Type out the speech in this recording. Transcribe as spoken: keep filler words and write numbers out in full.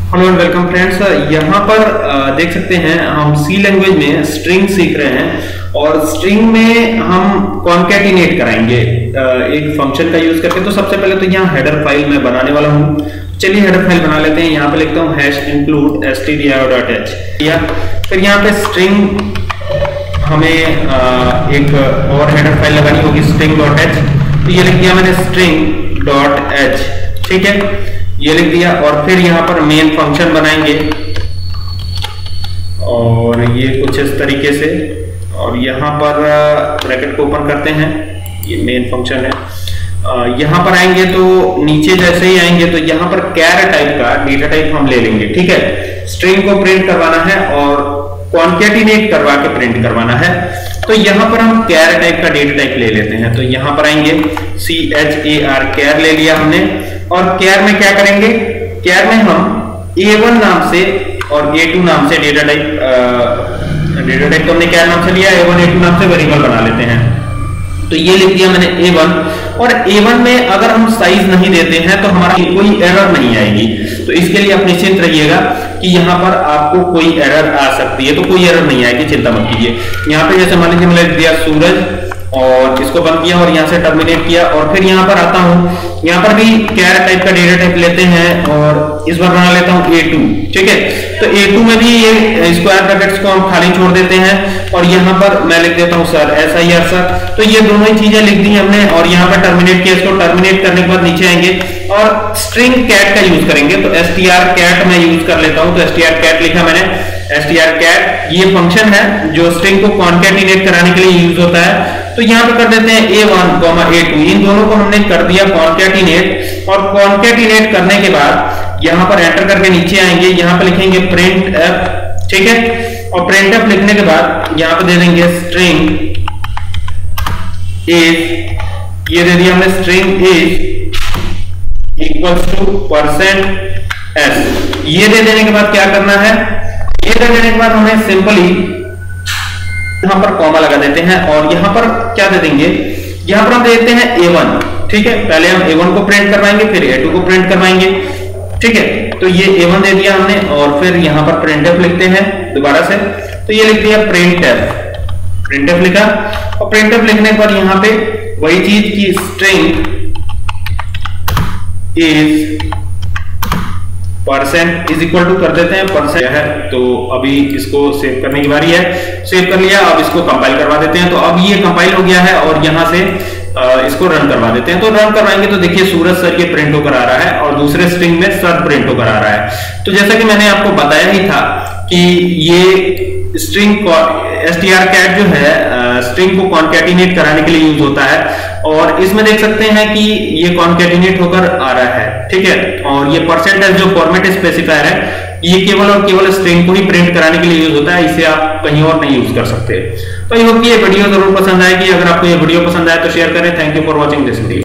Hello and welcome friends. यहाँ पर अ, देख सकते हैं हम सी लैंग्वेज में स्ट्रिंग सीख रहे हैं और स्ट्रिंग में हम कॉन्कैटिनेट कराएंगे अ, एक फंक्शन का यूज करके। तो सबसे पहले तो यहाँ हेडर फाइल मैं बनाने वाला हूँ। चलिए हेडर फाइल बना लेते हैं। यहाँ पे लिखता हूँ हैश इंक्लूड stdio.h या फिर यहाँ पे स्ट्रिंग हमें आ, एक और हेडर फाइल लगानी होगी string.h। तो ये लिख दिया मैंने string.h, ठीक है, ये लिख दिया। और फिर यहाँ पर मेन फंक्शन बनाएंगे और ये कुछ इस तरीके से, और यहाँ पर ब्रैकेट को ओपन करते हैं, ये मेन फंक्शन है। यहाँ पर आएंगे तो नीचे जैसे ही आएंगे तो यहाँ पर कैर टाइप का डेटा टाइप हम ले लेंगे, ठीक है। स्ट्रिंग को प्रिंट करवाना है और कॉन्कैटिनेट करवा के प्रिंट करवाना है। तो यहाँ पर हम कैर टाइप का डेटा टाइप ले लेते हैं। तो यहाँ पर आएंगे सी एच ए आर कैर ले लिया हमने। और कैर में क्या करेंगे, कैर में हम ए वन नाम से और ए टू नाम से डेटा टाइप डेटा टाइप तो हमने कैर नाम से लिया, ए वन ए टू नाम से वेरिएबल बना लेते हैं। तो ये लिख दिया मैंने ए वन। और ए वन में अगर हम साइज नहीं देते हैं तो हमारा कोई एरर नहीं आएगी। तो इसके लिए आप निश्चिंत रहिएगा कि यहाँ पर आपको कोई एरर आ सकती है, तो कोई एरर नहीं आएगी, चिंता मत कीजिए। यहाँ पे जैसे मान लीजिए मैंने लिख दिया सूरज और इसको बंद किया और यहाँ से टर्मिनेट किया और फिर यहाँ पर आता हूँ। यहाँ पर भी कैर टाइप का डेटा टाइप लेते हैं और इस बार बना लेता हूँ ए टू, ठीक है। तो ए टू में भी ये स्क्वायर ब्रैकेट्स को हम खाली छोड़ देते हैं और यहाँ पर मैं लिख देता हूँ सर, ऐसा ही सर। तो ये दोनों ही चीजें लिख दी हमने और यहाँ पर टर्मिनेट किया। इसको टर्मिनेट करने के बाद नीचे आएंगे और स्ट्रिंग कैट का यूज करेंगे। तो str कैट मैं यूज कर लेता हूँ। तो str कैट लिखा मैंने, str कैट ये फंक्शन है जो स्ट्रिंग को कॉन्कैटिनेट कराने के लिए यूज होता है। तो यहाँ पे कर देते हैं ए वन, ए टू, इन दोनों को हमने कर दिया कॉन्कैटिनेट। और कॉन्कैटिनेट करने के बाद यहाँ पर एंटर करके नीचे आएंगे, यहाँ पे लिखेंगे प्रिंट एफ, ठीक है। और प्रिंट एफ लिखने के बाद यहाँ पे दे देंगे स्ट्रिंग इज, ये दे दिया हमने string is equals to percent S. ये दे देने के बाद क्या करना है, ये दे देने के बाद हमें सिंपली यहां पर कॉमा लगा देते हैं और यहां पर क्या दे देंगे, यहां पर हम दे देते हैं ए वन, ठीक है। पहले हम ए वन को प्रिंट करवाएंगे फिर ए टू को प्रिंट करवाएंगे, ठीक है। तो ये ए वन दे दिया हमने और फिर यहां पर प्रिंट एफ लिखते हैं दोबारा से। तो ये लिख दिया प्रिंट एफ, प्रिंट एफ लिखा। और प्रिंट एफ लिखने पर यहां पे वही चीज की string is percent is equal to कर देते हैं परसेंट है। तो अभी इसको सेव करने की बारी है। सेव कर लिया, अब इसको कंपाइल करवा देते हैं। तो अब ये कंपाइल हो गया है और यहाँ से इसको रन करवा देते हैं। तो रन करवाएंगे तो देखिए सूरज सर ये प्रिंट होकर आ रहा है और दूसरे स्ट्रिंग में सर प्रिंट होकर आ रहा है। तो जैसा कि मैंने आपको बताया ही था कि ये स्ट्रिंग str कैट जो है स्ट्रिंग को कॉन्कैटिनेट कराने के लिए यूज होता है। और इसमें देख सकते हैं कि ये कॉन्कैटिनेट होकर आ रहा है, ठीक है। और ये परसेंटेज जो फॉर्मेट स्पेसिफायर है ये केवल और केवल स्ट्रिंग को ही प्रिंट कराने के लिए यूज होता है, इसे आप कहीं और नहीं यूज कर सकते। तो आई होप कि ये वीडियो जरूर पसंद आएगी। अगर आपको ये वीडियो पसंद आए तो शेयर करें। Thank you for watching this video.